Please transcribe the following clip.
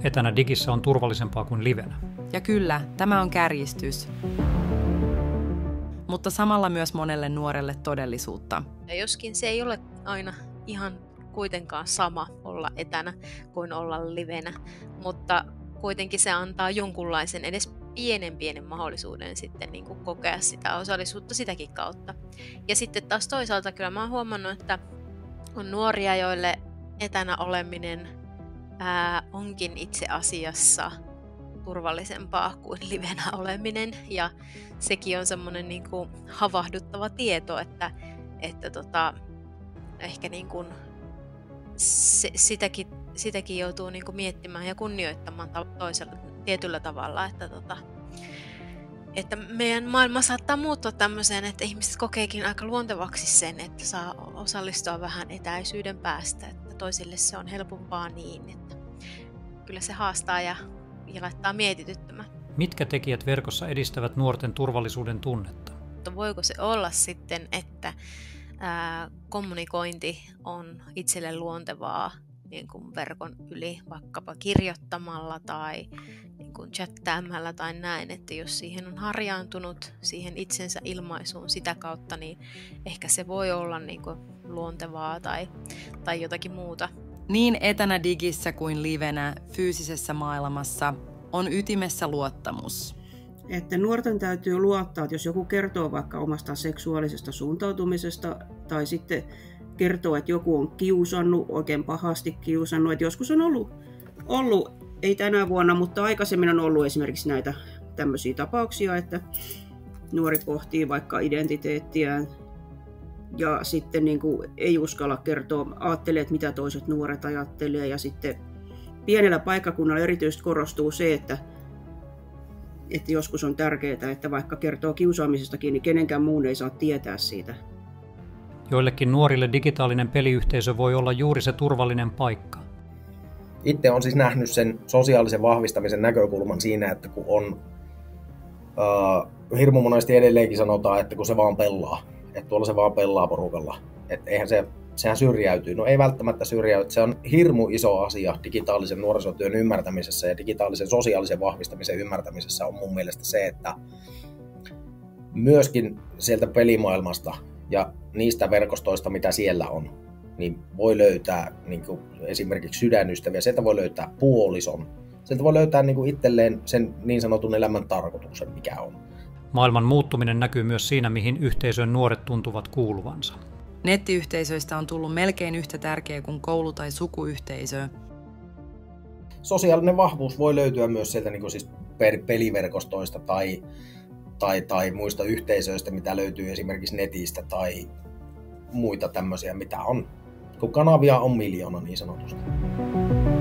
etänä digissä on turvallisempaa kuin livenä. Ja kyllä, tämä on kärjistys. Mutta samalla myös monelle nuorelle todellisuutta. Ja joskin se ei ole aina ihan kuitenkaan sama olla etänä kuin olla livenä, mutta kuitenkin se antaa jonkunlaisen edes pienen mahdollisuuden sitten niin kuin kokea sitä osallisuutta sitäkin kautta. Ja sitten taas toisaalta kyllä mä oon huomannut, että on nuoria, joille etänä oleminen onkin itse asiassa turvallisempaa kuin livenä oleminen. Ja sekin on semmoinen niin kuin havahduttava tieto, että ehkä niin kuin sitäkin joutuu niin kuin miettimään ja kunnioittamaan toisella tietyllä tavalla, että meidän maailma saattaa muuttua tämmöiseen, että ihmiset kokeekin aika luontevaksi sen, että saa osallistua vähän etäisyyden päästä, että toisille se on helpompaa niin, että kyllä se haastaa ja laittaa mietityttämään. Mitkä tekijät verkossa edistävät nuorten turvallisuuden tunnetta? Mutta voiko se olla sitten, että kommunikointi on itselle luontevaa niin kuin verkon yli vaikkapa kirjoittamalla tai niin kuin chattaamalla tai näin, että jos siihen on harjaantunut siihen itsensä ilmaisuun sitä kautta, niin ehkä se voi olla niin kuin luontevaa tai jotakin muuta. Niin etänä digissä kuin livenä fyysisessä maailmassa on ytimessä luottamus. Että nuorten täytyy luottaa, että jos joku kertoo vaikka omasta seksuaalisesta suuntautumisesta tai sitten kertoo, että joku on kiusannut, oikein pahasti kiusannut. Että joskus on ollut, ei tänä vuonna, mutta aikaisemmin on ollut esimerkiksi näitä tämmöisiä tapauksia, että nuori pohtii vaikka identiteettiään ja sitten niin kuin ei uskalla kertoa, ajattelee, että mitä toiset nuoret ajattelee. Ja sitten pienellä paikkakunnalla erityisesti korostuu se, että joskus on tärkeää, että vaikka kertoo kiusaamisestakin, niin kenenkään muun ei saa tietää siitä. Joillekin nuorille digitaalinen peliyhteisö voi olla juuri se turvallinen paikka. Itse olen siis nähnyt sen sosiaalisen vahvistamisen näkökulman siinä, että kun on hirmu monesti edelleenkin sanotaan, että kun se vaan pelaa, että tuolla se vaan pelaa porukalla, että eihän sehän syrjäytyy. No ei välttämättä syrjäyty, se on hirmu iso asia digitaalisen nuorisotyön ymmärtämisessä ja digitaalisen sosiaalisen vahvistamisen ymmärtämisessä on mun mielestä se, että myöskin sieltä pelimaailmasta ja niistä verkostoista, mitä siellä on, niin voi löytää niin kuin esimerkiksi sydänystäviä, sieltä voi löytää puolison, sieltä voi löytää niin kuin itselleen sen niin sanotun elämän tarkoituksen, mikä on. Maailman muuttuminen näkyy myös siinä, mihin yhteisöön nuoret tuntuvat kuuluvansa. Nettiyhteisöistä on tullut melkein yhtä tärkeä kuin koulu- tai sukuyhteisö. Sosiaalinen vahvuus voi löytyä myös sieltä niin kuin siis peliverkostoista tai muista yhteisöistä, mitä löytyy esimerkiksi netistä tai muita tämmöisiä, mitä on. Kun kanavia on miljoona niin sanotusti.